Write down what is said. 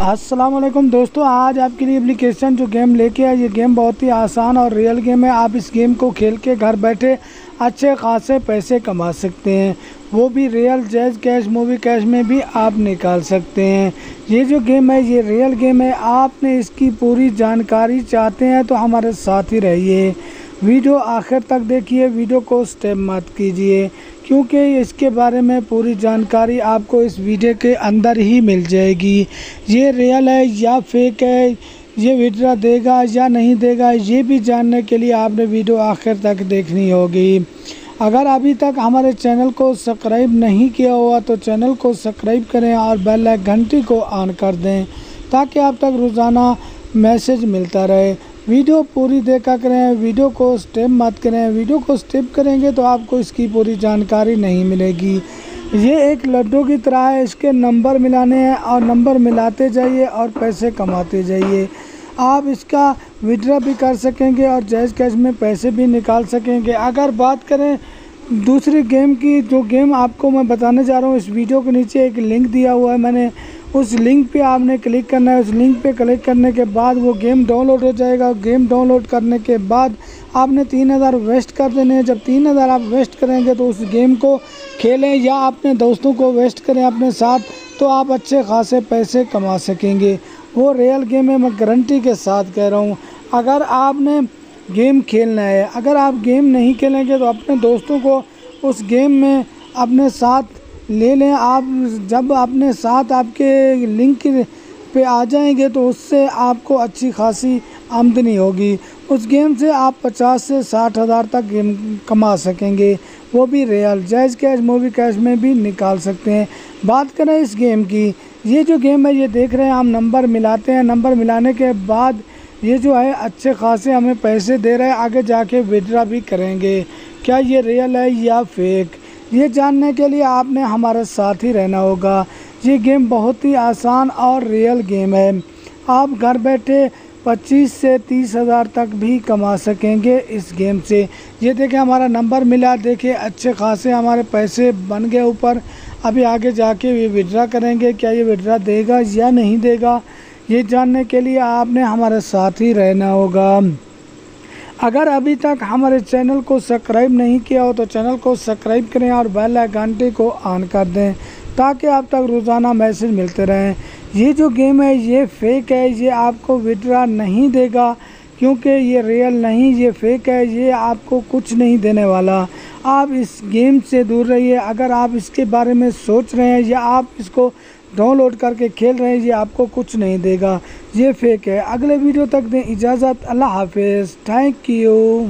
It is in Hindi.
अस्सलाम वालेकुम दोस्तों, आज आपके लिए एप्लीकेशन जो गेम लेके आए, ये गेम बहुत ही आसान और रियल गेम है। आप इस गेम को खेल के घर बैठे अच्छे खासे पैसे कमा सकते हैं, वो भी real jazz cash movie cash में भी आप निकाल सकते हैं। ये जो गेम है ये रियल गेम है। आपने इसकी पूरी जानकारी चाहते हैं तो हमारे साथ ही रहिए, वीडियो आखिर तक देखिए, वीडियो को स्किप मत कीजिए क्योंकि इसके बारे में पूरी जानकारी आपको इस वीडियो के अंदर ही मिल जाएगी। ये रियल है या फेक है, ये विड्रा देगा या नहीं देगा, ये भी जानने के लिए आपने वीडियो आखिर तक देखनी होगी। अगर अभी तक हमारे चैनल को सब्सक्राइब नहीं किया हुआ तो चैनल को सब्सक्राइब करें और बेल घंटी को ऑन कर दें ताकि आप तक रोज़ाना मैसेज मिलता रहे। वीडियो पूरी देखा करें, वीडियो को स्किप मत करें। वीडियो को स्किप करेंगे तो आपको इसकी पूरी जानकारी नहीं मिलेगी। ये एक लड्डू की तरह है, इसके नंबर मिलाने हैं और नंबर मिलाते जाइए और पैसे कमाते जाइए। आप इसका विड्रॉ भी कर सकेंगे और जैज़ कैश में पैसे भी निकाल सकेंगे। अगर बात करें दूसरी गेम की, जो गेम आपको मैं बताने जा रहा हूँ, इस वीडियो के नीचे एक लिंक दिया हुआ है, मैंने उस लिंक पे आपने क्लिक करना है। उस लिंक पे क्लिक करने के बाद वो गेम डाउनलोड हो जाएगा। गेम डाउनलोड करने के बाद आपने 3000 वेस्ट कर देने हैं। जब 3000 आप वेस्ट करेंगे तो उस गेम को खेलें या अपने दोस्तों को वेस्ट करें अपने साथ, तो आप अच्छे खासे पैसे कमा सकेंगे। वो रियल गेम है, मैं गारंटी के साथ कह रहा हूँ। अगर आपने गेम खेलना है, अगर आप गेम नहीं खेलेंगे तो अपने दोस्तों को उस गेम में अपने साथ ले लें। आप जब अपने साथ आपके लिंक पे आ जाएंगे तो उससे आपको अच्छी खासी आमदनी होगी। उस गेम से आप 50 से 60 हज़ार तक गेम कमा सकेंगे, वो भी real jazz cash movie cash में भी निकाल सकते हैं। बात करें इस गेम की, ये जो गेम है ये देख रहे हैं हम नंबर मिलाते हैं। नंबर मिलाने के बाद ये जो है अच्छे खासे हमें पैसे दे रहे हैं। आगे जाके विड्रॉ भी करेंगे। क्या ये रियल है या फेक, ये जानने के लिए आपने हमारे साथ ही रहना होगा। ये गेम बहुत ही आसान और रियल गेम है। आप घर बैठे 25 से 30 हज़ार तक भी कमा सकेंगे इस गेम से। ये देखें हमारा नंबर मिला, देखिए अच्छे खासे हमारे पैसे बन गए ऊपर। अभी आगे जाके ये विड्रॉ करेंगे। क्या ये विड्रॉ देगा या नहीं देगा, ये जानने के लिए आपने हमारे साथ ही रहना होगा। अगर अभी तक हमारे चैनल को सब्सक्राइब नहीं किया हो तो चैनल को सब्सक्राइब करें और बेल घंटे को ऑन कर दें ताकि आप तक रोज़ाना मैसेज मिलते रहें। ये जो गेम है ये फेक है, ये आपको विड्रॉ नहीं देगा क्योंकि ये रियल नहीं, ये फेक है, ये आपको कुछ नहीं देने वाला। आप इस गेम से दूर रहिए। अगर आप इसके बारे में सोच रहे हैं या आप इसको डाउनलोड करके खेल रहे हैं, ये आपको कुछ नहीं देगा, ये फेक है। अगले वीडियो तक दें इजाज़त। अल्लाह हाफिज़, थैंक यू।